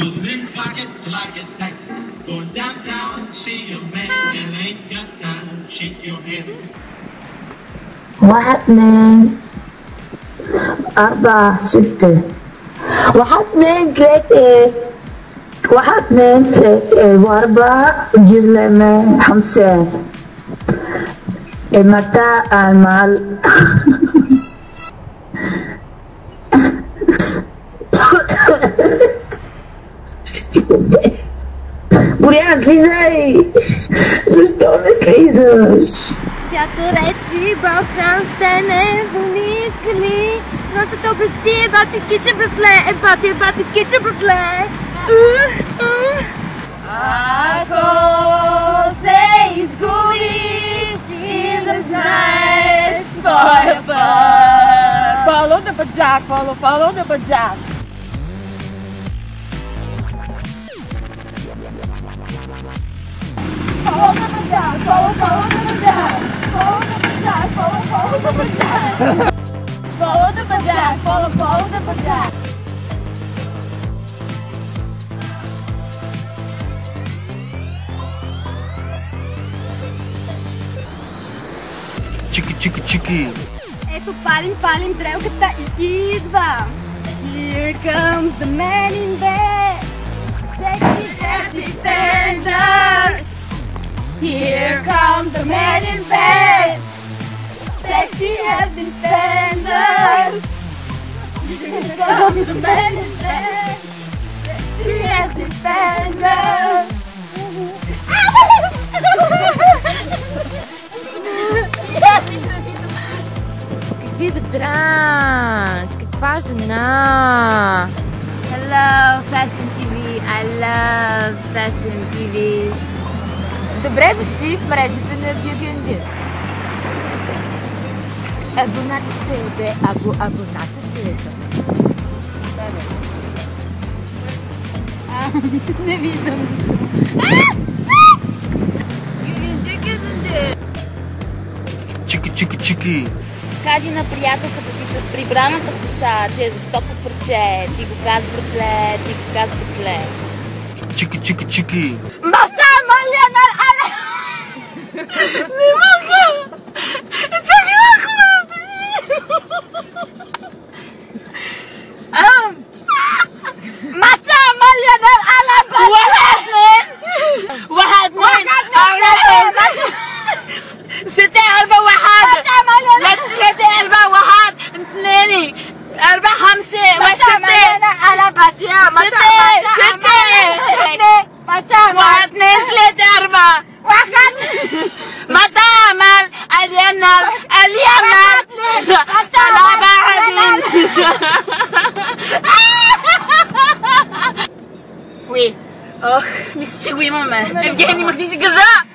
live like it tight. Going downtown, see your man, and ain't got time. Shake your head. 1 2 4 6 1 2 3 1 2 3 و4 جزء 5 متى المال Burian, slizaj! Zašto ne slizaš? Тято речи, Бог нам стане вълникали. Слънцето блести, бати кича братле, бати кича братле. Ако се изгубиш, ти да знаеш кой е път. Follow the bajak, follow the bajak. Follow the bajak, follow the bajak. Follow the bajak, follow the bajak. Follow the bajak, follow the bajak. Чики. Ето палим дрелката и идва. Here comes the man in bed. Sexy, sexy standard. Here comes the man in bed. Sexy as in standard. Here comes the man in bed. Sexy as in standard. Какви ведра! Каква жена! Hello, Fashion TV! I love Fashion TV! Добре дошли в мрежата на Бюгенди! Абоната се бе, абоната се бе! Не виждам! Чики. Кажи на приятелката ти с прибраната коса, че е за стоко парче. Ти го каз, братле. Чики. Мата, Маляна, але! Не мога! Чакай малко да те Мата, Маляна, але! واحد اثنين ستة أربعة واحد لا ثلاثة أربعة واحد اثنين أربعة خمسة وستة على باتيا ستة واحد اثنين ثلاثة أربعة واحد متى عمل الينا على بعدين وي мисля, че го имаме. Евгений, махни си газа!